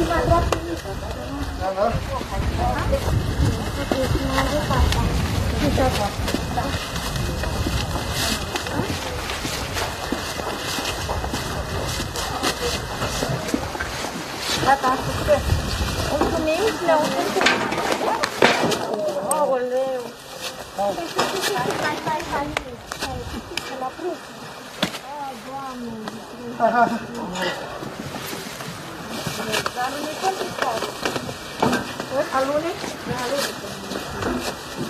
Gata, mulțumim, le-au aoleu. Hai, la prus. Doamne, dar nu-i complicat. Alune? Alune.